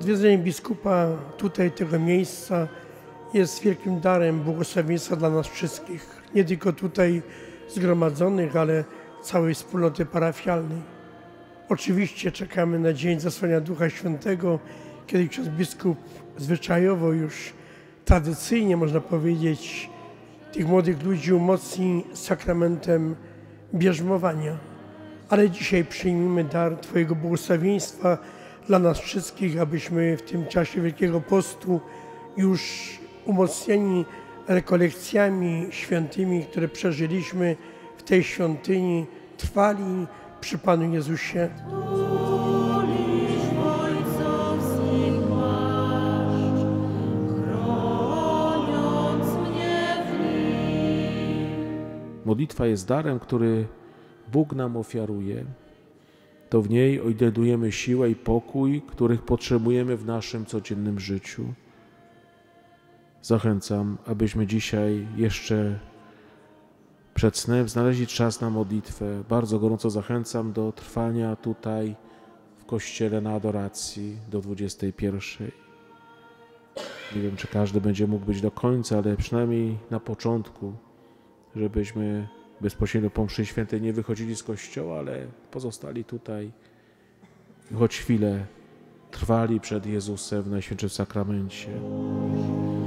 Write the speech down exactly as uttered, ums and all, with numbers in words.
Odwiedzenie biskupa tutaj, tego miejsca, jest wielkim darem błogosławieństwa dla nas wszystkich. Nie tylko tutaj zgromadzonych, ale całej wspólnoty parafialnej. Oczywiście czekamy na dzień zesłania Ducha Świętego, kiedy ksiądz biskup zwyczajowo już tradycyjnie, można powiedzieć, tych młodych ludzi umocni sakramentem bierzmowania. Ale dzisiaj przyjmijmy dar Twojego błogosławieństwa dla nas wszystkich, abyśmy w tym czasie Wielkiego Postu już umocnieni rekolekcjami świętymi, które przeżyliśmy w tej świątyni, trwali przy Panu Jezusie. Modlitwa jest darem, który Bóg nam ofiaruje. To w niej odnajdujemy siłę i pokój, których potrzebujemy w naszym codziennym życiu. Zachęcam, abyśmy dzisiaj jeszcze przed snem znaleźli czas na modlitwę. Bardzo gorąco zachęcam do trwania tutaj w Kościele na adoracji do dwudziestej pierwszej. Nie wiem, czy każdy będzie mógł być do końca, ale przynajmniej na początku, żebyśmy bezpośrednio po mszy świętej nie wychodzili z Kościoła, ale pozostali tutaj i choć chwilę trwali przed Jezusem w Najświętszym Sakramencie.